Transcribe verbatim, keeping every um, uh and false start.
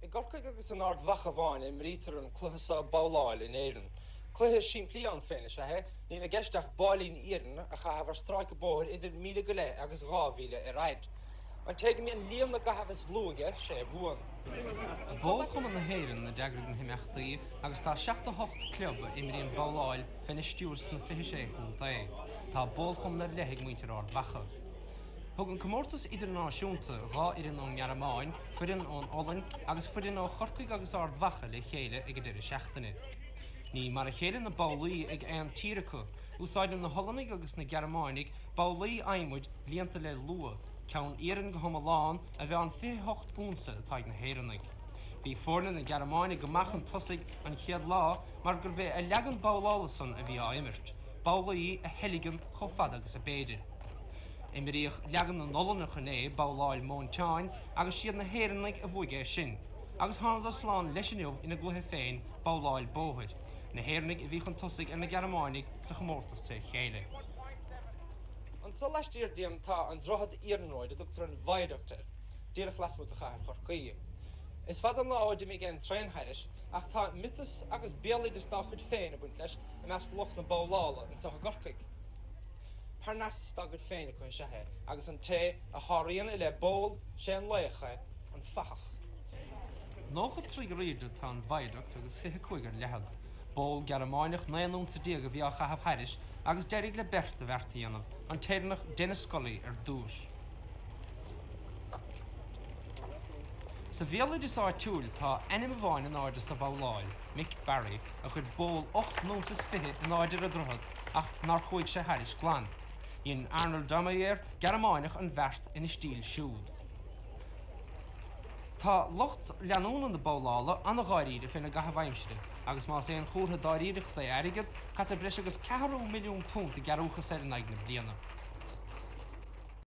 Gorcaig agus an ard vacha bháin im rítar an cluchasa Bowláil in HÉireann. Cluthe siimplí an féin is he, ní na geisteach báilín íran a chahabhar stráic bóir idir míle go le agus gáhíle i raid. An teige mi an líam na gahabhas lúige sé bhuan. Bol-Chumann na HÉireann na deagraigh na himachtaí agus tá seachta hocht club imríon Bowláil fin is stúrs na fiche sé chun dé. Tá Bol-Chumann na leigh muintear ard vacha. Thug an comórtas idirnáisiúnta rá idir an Ghearmáin, fuireann ón Holland agus fuireann ó Chorcaig agus ard vacha le chéile ag idir seachtaine. Ní mar a chéile na Bowlaí ag an tíreacha, úsáideann na Hollandig agus na Ghearmáinnig Bowlaí aimmuid líonta le lua, ceann éireann go homaláin a bheith an fé hocht únsa atá na HÉireannig. Bhí fórna na Ghearmáinnig go machchan tosaigh an chéad lá mar gur bheith a leagan Bowlálasan a bhí á imirt, Bowlaí a heiligan chomh agus a béidir. Imiríoch leagan na nollan a chuné Bowláil Bol-Chumann agus siad na HÉireannig a bhuaige sin, agus tháinig sláán leis an ina glutha féin Bowláil Bóthaid, na HÉireannig a bhí chun tosaigh ar na Ghearmáinnig sa chomórtas sa chéile. An so leistíir díam tá an drochad íarnróid a dúchtar an bhaideachtar, díreach lasmút a chair Chorcaí. Is fad an láid imi gin trein-heiris, ach tá mitas agus béalaidir stáchud féin a buint leis a meas locht na Bowlála in Socha Gorcaig. Parnas stagad féin a chuin sethe, agus an té a háiríonn i le ból sé an leiche an fachach. Nócha trí réide tá an bhaideacht agus fiche chuigar lehad. Bol Ghearmáineach naonún sa díag a bhí á chahabh heiris agus deirig le berta bhertaíanamh an téireanach déna scolaí ar dúis. Sa bhéalaid is áitiúil tá enim bháin an áide sa Bowláil, Mick Barry, a chud ból ocht nónsas fiche an áidir a drochad ach nar chuig sé heiris glan. Íon Arnold Damair Ghearmáineach an bheirt ina stíl siúd. Tá locht leanún an na Bowlála an na gáiríide fin na gahabhaimside, agus más é an chótha dáiríireach le airigid, cad a breis agus ceathrú milliún punt i ghearúcha sé in aigna bliana.